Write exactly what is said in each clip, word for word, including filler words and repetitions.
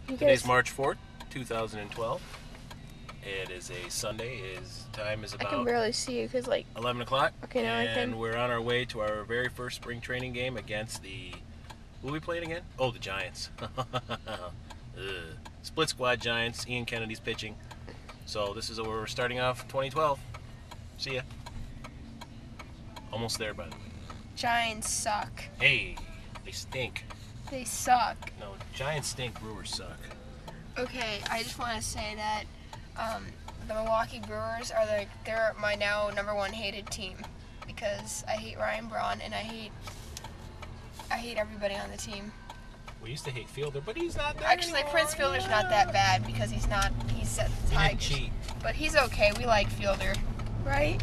Today's March fourth, two thousand twelve. It is a Sunday. His time is about I can barely see you because, like, eleven o'clock. Okay, now and I can. we're on our way to our very first spring training game against the. Who are we playing again? Oh, the Giants. Split squad Giants. Ian Kennedy's pitching. So this is where we're starting off twenty twelve. See ya. Almost there, by the way. Giants suck. Hey, they stink. They suck. No, Giants stink. Brewers suck. Okay, I just want to say that um, the Milwaukee Brewers are like they're my now number one hated team because I hate Ryan Braun and I hate I hate everybody on the team. We used to hate Fielder, but he's not there Actually, anymore. Prince Fielder's not that bad because he's not he's set the He didn't Tigers. cheat. But he's okay. We like Fielder, right?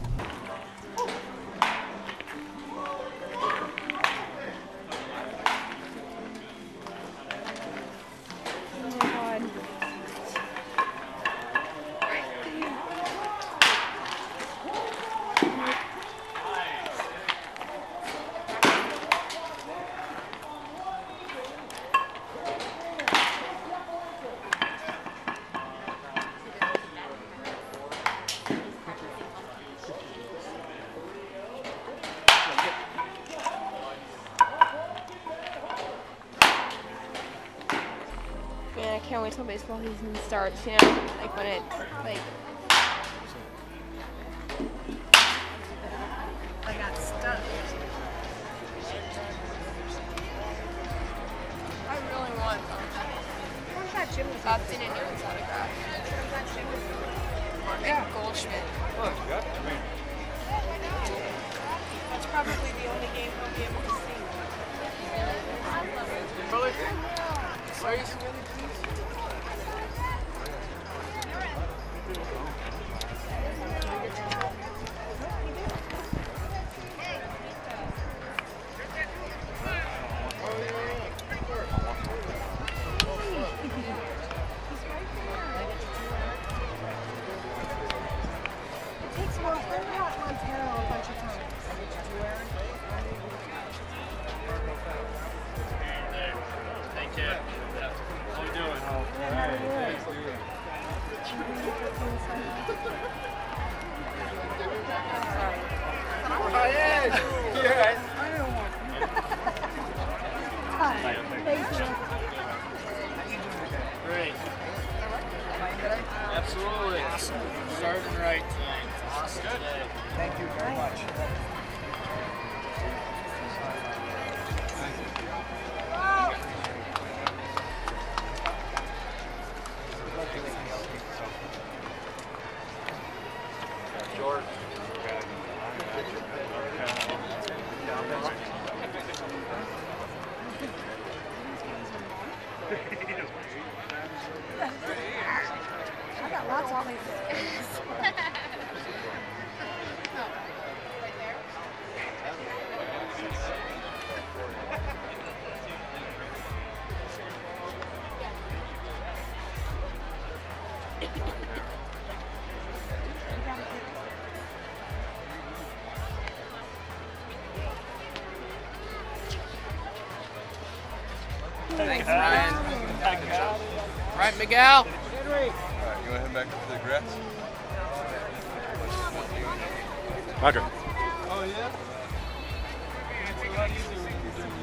Man, I can't wait till baseball season starts, you know? Like when it, like... I got stuck. I really want something. Upton and Newton's autograph. Yeah. Goldschmidt. Oh, you got it? That's probably the only game he'll be able to see. Really? Are you really pleased? Great. Absolutely. Starting right. Awesome. Thank you very much. George. I got lots on my Thanks, Ryan. Right, Miguel. Alright, you want to head back up to the grass? Roger. Oh, yeah? It's a lot easier when you're doing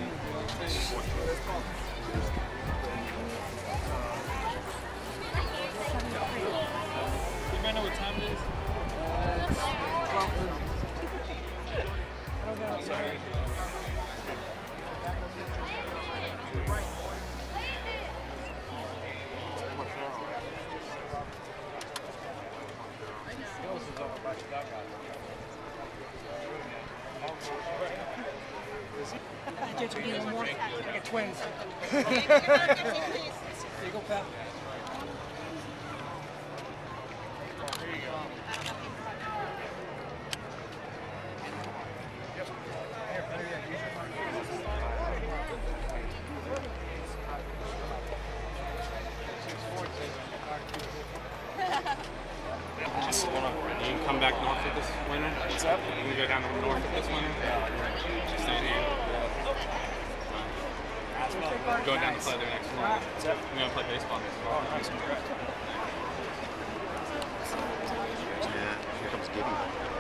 You might know what time it is? Uh, it's twelve thirty. I don't know. Sorry. Get you one more. Like a twins. There you go, pal. Just you can come back north with this winter. What's up? You can go down north with this winter. Stay here. We're going down to play there next month. We're going to play baseball next month. Yeah, here comes Gibby.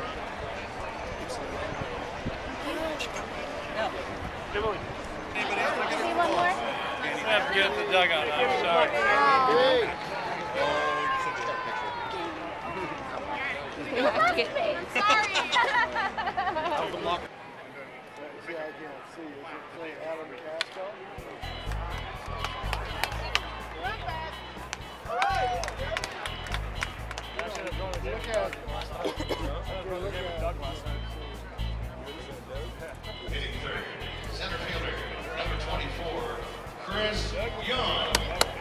See one more? I have to get the dugout. I'm sorry. You have to get paid. I'm sorry. See, I can't see. Is it play Adam Castro? Look at look at Doug last night. Hitting third, center fielder, number twenty-four, Chris Young.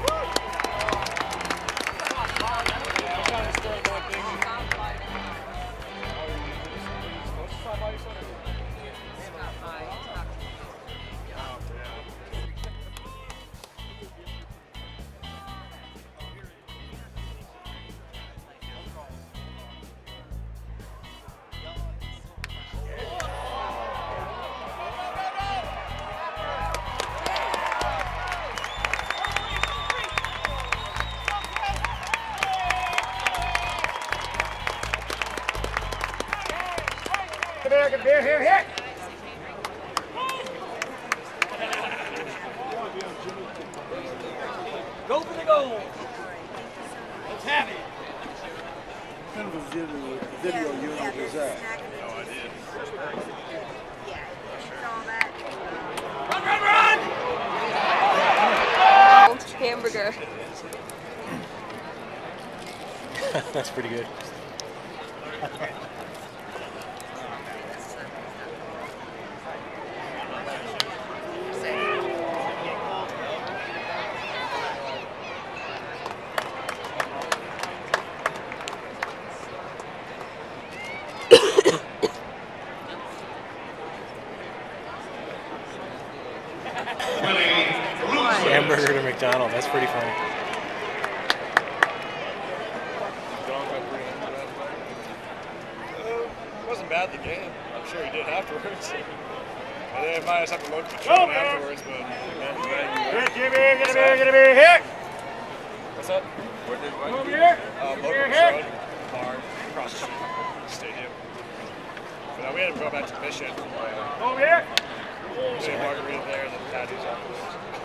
American beer here, hit! Go for the goal. Let's have it. What kind of a video, video unit is that? No idea. Run, run, run! Hamburger. That's pretty good. Hamburger to McDonald's. That's pretty funny. It wasn't bad, the game. I'm sure he did afterwards. And then might just have to look at the film afterwards, but... Hit, Jimmy, get a beer, get a beer, hit! What's up? Where did I Over here! Uh, local Here, road, hit! bar, across the street from the stadium. But uh, we had to go back to Mission. Uh, Over here! we had a margarita there and then Patty's office.